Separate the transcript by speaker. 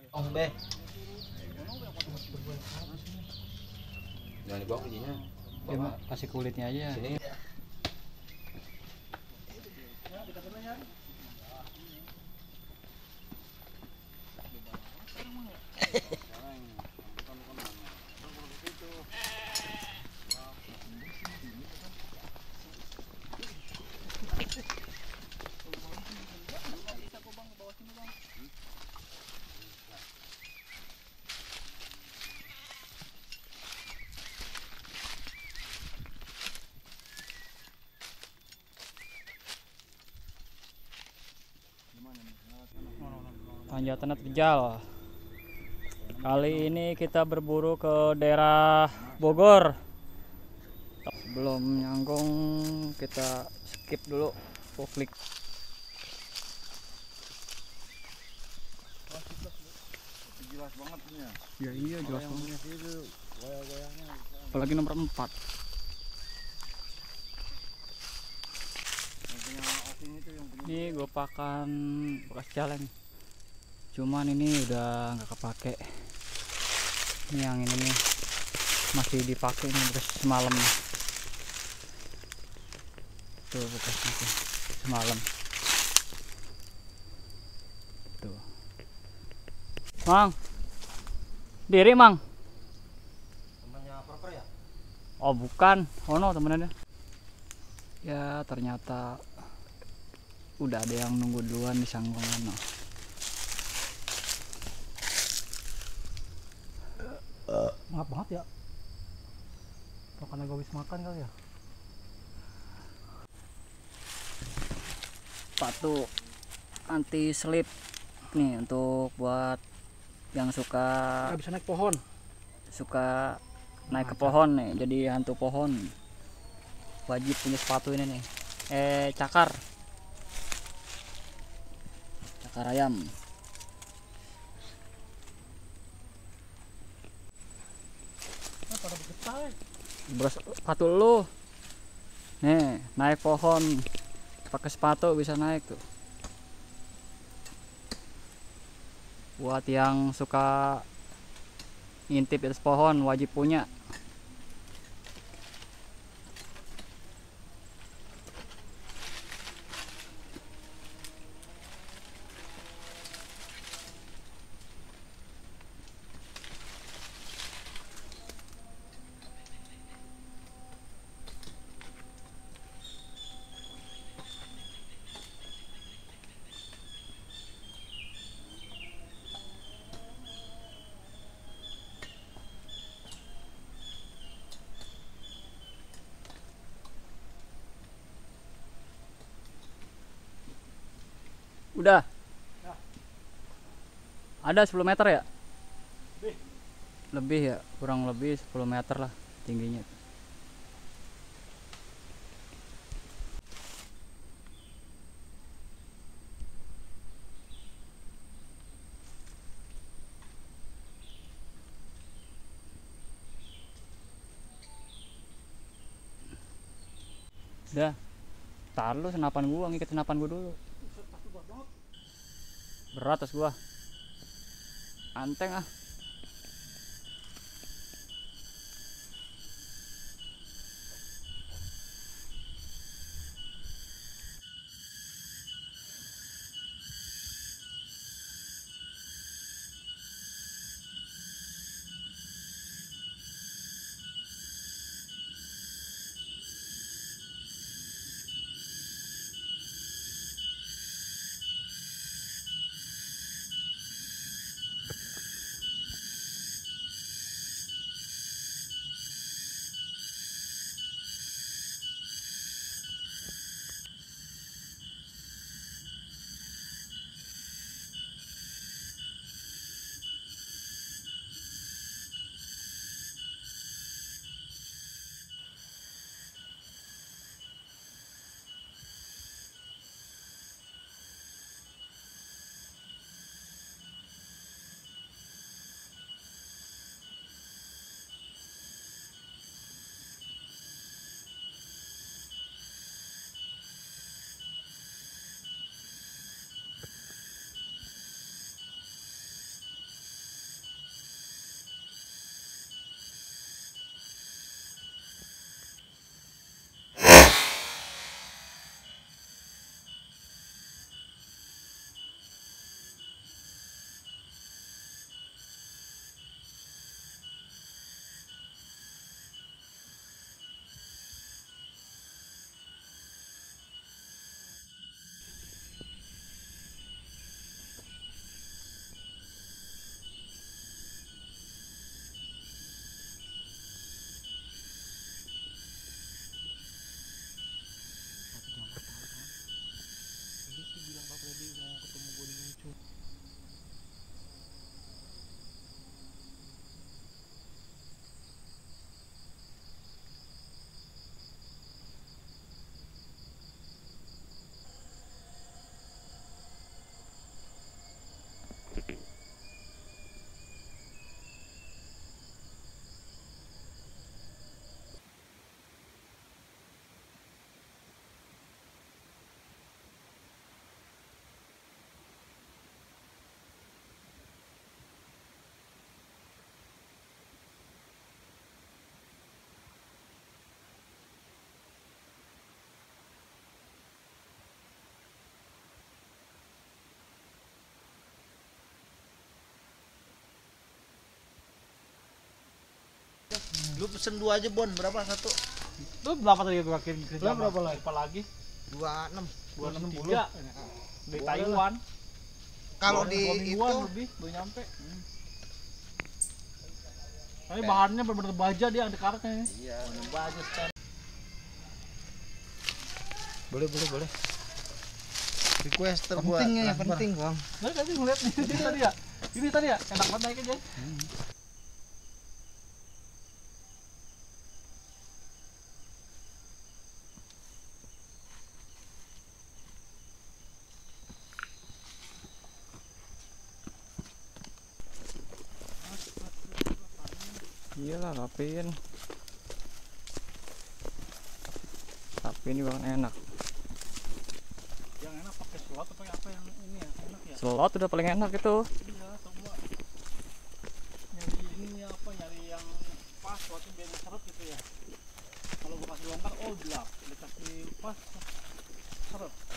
Speaker 1: Be.
Speaker 2: Jangan dibawa bijinya.
Speaker 3: Dia kasih kulitnya aja.
Speaker 2: Sini.
Speaker 3: Tanjatan terjal. Kali ini kita berburu ke daerah Bogor. Sebelum nyangkung kita skip dulu klik.
Speaker 4: Jelas banget ini ya.
Speaker 3: Ya iya jelas banget.
Speaker 4: Goyang-goyangnya.
Speaker 3: Apalagi nomor 4.
Speaker 4: Yang punya Oking itu yang punya.
Speaker 3: Ini gue pakan bekas jalan. Cuman ini udah nggak kepake. Ini yang ini nih masih dipakai nih bekas semalam. Tuh bekasnya tuh semalam. Tuh. Mang. Diri Mang.
Speaker 1: Temannya proper ya?
Speaker 3: Oh bukan, no temennya. Ya ternyata udah ada yang nunggu duluan di sanggungan. No.
Speaker 1: Maaf banget ya. Karena gue habis makan kali ya.
Speaker 3: Sepatu anti slip nih untuk buat yang suka
Speaker 1: Nggak bisa naik pohon.
Speaker 3: naik ke pohon nih, jadi hantu pohon wajib punya sepatu ini nih. Cakar ayam.
Speaker 1: Pada bergetar.
Speaker 3: Bros, sepatu lu nih naik pohon pakai sepatu bisa naik tuh. Buat yang suka ngintip di atas pohon wajib punya. Udah. Ada 10 meter ya? Lebih ya, kurang lebih 10 meter lah tingginya. Udah. Tar lu senapan gua, ngikut senapan gua dulu. Berat tas gua. Anteng ah.
Speaker 2: Lu pesen 2 aja Bon, berapa satu?
Speaker 1: Lu berapa tadi gua kirim?
Speaker 2: Lu berapa lagi?
Speaker 1: Apa lagi?
Speaker 2: 26.
Speaker 1: 263 dari Taiwan.
Speaker 2: Kalau
Speaker 1: Dua
Speaker 2: di
Speaker 1: mingguan
Speaker 2: itu
Speaker 1: lebih baru nyampe. Tapi bahannya bener-bener baja dia ada karetnya.
Speaker 2: iya.
Speaker 1: Baja stand.
Speaker 2: Boleh. Requester gua. Pentingnya penting, Bang.
Speaker 1: Nah, tadi ngeliat nih ini tadi ya. Ini tadi ya, enak banget naik aja.
Speaker 3: Iyalah rapin. Tapi ini bakalan enak.
Speaker 1: Yang enak pakai slot atau pakai apa yang ini ya? Enak ya?
Speaker 3: Slot udah paling enak itu.
Speaker 1: Iya, coba. Nyari ini apa? Nyari yang pas waktu biar seret gitu ya. Kalau gua kasih longgar, oh gelap. Dikasih pas seret.